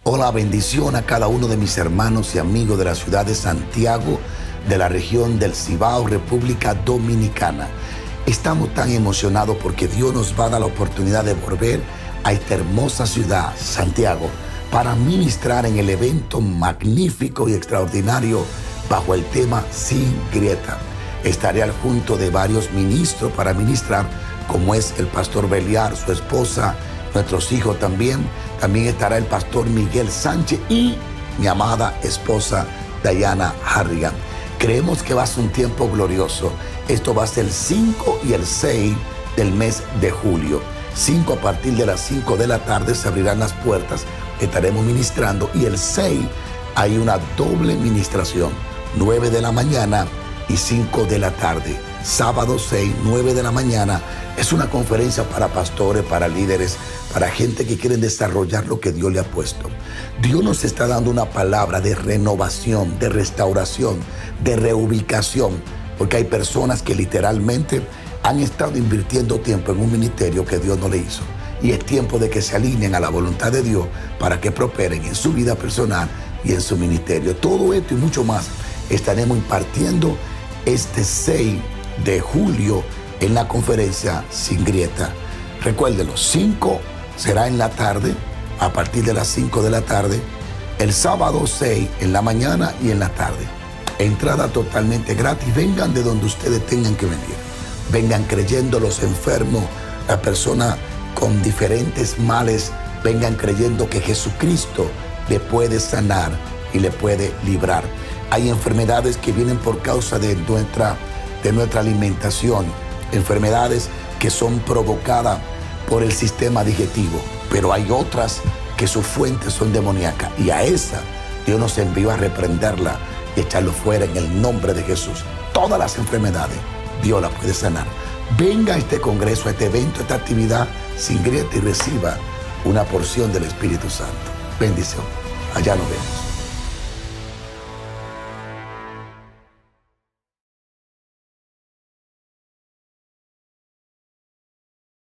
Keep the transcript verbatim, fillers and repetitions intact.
Hola, bendición a cada uno de mis hermanos y amigos de la ciudad de Santiago, de la región del Cibao, República Dominicana. Estamos tan emocionados porque Dios nos va a dar la oportunidad de volver a esta hermosa ciudad, Santiago, para ministrar en el evento magnífico y extraordinario bajo el tema Sin Grieta. Estaré al junto de varios ministros para ministrar, como es el pastor Beliar, su esposa, nuestros hijos también. También estará el pastor Miguel Sánchez y mi amada esposa Diana Harrigan. Creemos que va a ser un tiempo glorioso. Esto va a ser el cinco y el seis del mes de julio. cinco a partir de las cinco de la tarde se abrirán las puertas. Estaremos ministrando. Y el seis hay una doble ministración. nueve de la mañana y cinco de la tarde. Sábado seis, nueve de la mañana. Es una conferencia para pastores, para líderes, para gente que quieren desarrollar lo que Dios le ha puesto. Dios nos está dando una palabra de renovación, de restauración, de reubicación, porque hay personas que literalmente han estado invirtiendo tiempo en un ministerio que Dios no le hizo. Y es tiempo de que se alineen a la voluntad de Dios para que prosperen en su vida personal y en su ministerio. Todo esto y mucho más estaremos impartiendo este seis de julio en la conferencia Sin Grieta. Recuérdenlo, cinco será en la tarde, a partir de las cinco de la tarde. El sábado seis en la mañana y en la tarde. Entrada totalmente gratis. Vengan de donde ustedes tengan que venir. Vengan creyendo, los enfermos, las personas con diferentes males, vengan creyendo que Jesucristo le puede sanar y le puede librar. Hay enfermedades que vienen por causa de nuestra, de nuestra alimentación, enfermedades que son provocadas por el sistema digestivo, pero hay otras que sus fuentes son demoníacas, y a esa Dios nos envió a reprenderla y echarlo fuera en el nombre de Jesús. Todas las enfermedades Dios las puede sanar. Venga a este congreso, a este evento, a esta actividad Sin Grieta y reciba una porción del Espíritu Santo. Bendición. Allá nos vemos.